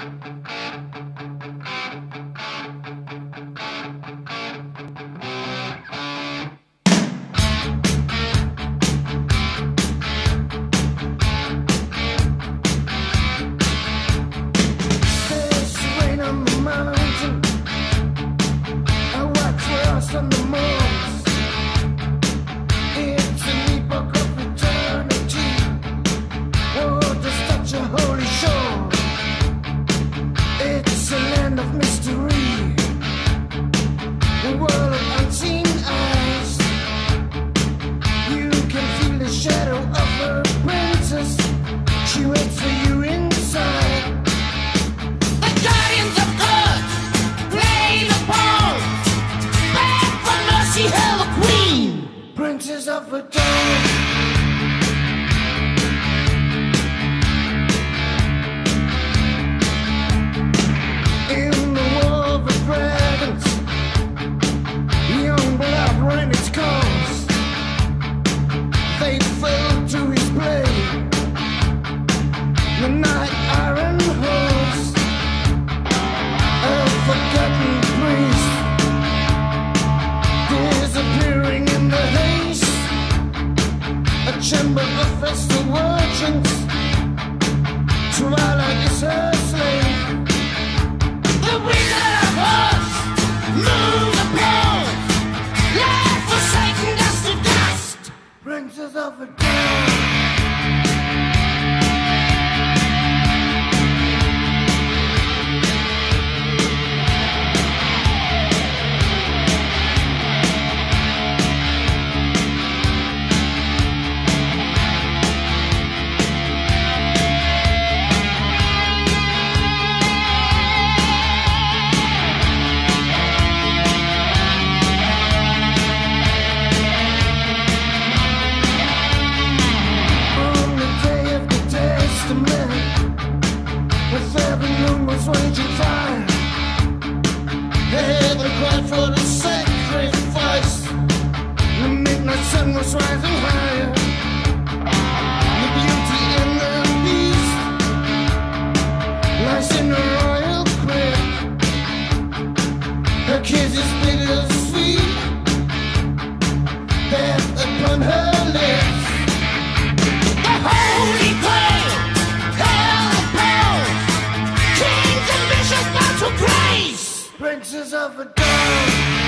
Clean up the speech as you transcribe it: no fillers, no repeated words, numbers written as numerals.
Of a dawn. In the war of the dragons, young blood ran its course. They fell to his blade, the night iron horse, a forgotten priest, disappearing in the haze. A chamber of festal virgins, twilight is her slave. The wizard of Oz, moon applause, life forsaken dust to dust, princess of a dawn. Raging fire, heaven cried for the sacrifice. The midnight sun was rising higher. The beauty and the beast lies in a royal crib. Her kiss is bittersweet, death upon her lips. The holy grail, hell of bells, kings and bishops bow to praise, princes of a dawn.